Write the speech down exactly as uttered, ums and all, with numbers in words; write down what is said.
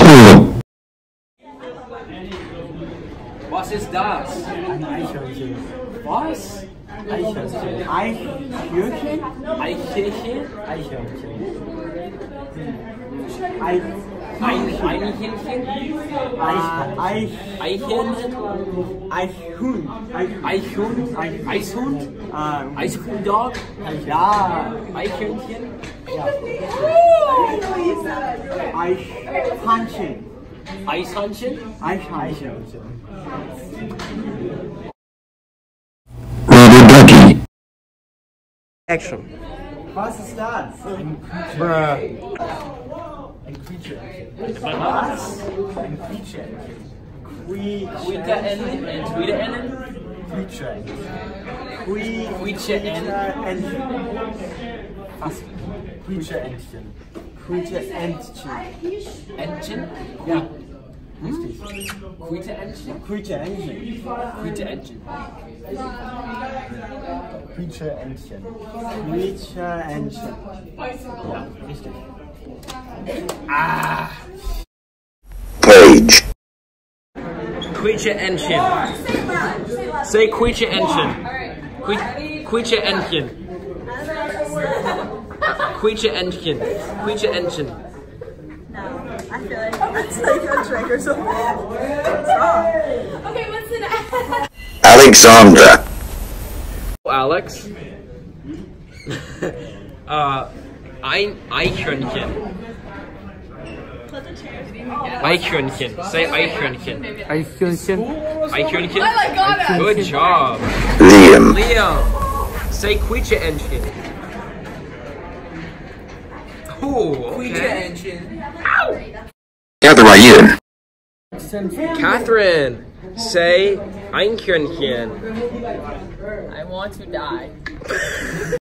Was ist das? Ein Eichhörnchen. Was? Eichhörnchen. Eichhörnchen? Eichhörnchen? Eichhörnchen. Eich. Ein Eichhörnchen? Eich. Eichhörnchen? Eichhuhn. Eichhund? Eishund? Ähm, Eishund-Dog? ja. Eichhörnchen? Eichhörnchen. Eishörnchen? Eichhörnchen. Rubber ducky. Action. Was ist das? Bruh. Ein Quietscheentchen. Was? Ein Quietscheentchen. Quietscheenten? Quietscheenten? Quietscheentchen. Quietscheenten? Quietscheentchen. Was? Quietscheentchen. Quietscheentchen. Entchen? Ja. Richtig. Quietscheentchen? Quietscheentchen. Quietscheentchen. Quietscheentchen. Quietscheentchen. Ja, richtig. Ah! Page. Quietscheentchen. Say Quietscheentchen. Quietscheentchen. Quietscheentchen. Quietscheentchen. No, I feel like that's like a trick or something. What's wrong? Okay, what's the next? Alexandra. Alex. uh, ein Eichhörnchen. Eichhörnchen. Say Eichhörnchen. Eichhörnchen. Eichhörnchen. Oh my god! Good job. Liam. Liam. Say Quietscheentchen. Oh, okay. Catherine. Catherine. Say Eichhörnchen. I want to die.